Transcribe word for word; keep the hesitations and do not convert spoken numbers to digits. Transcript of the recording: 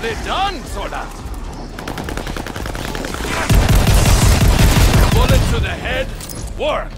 Nearly done, Soldat. Bullet to the head. Work.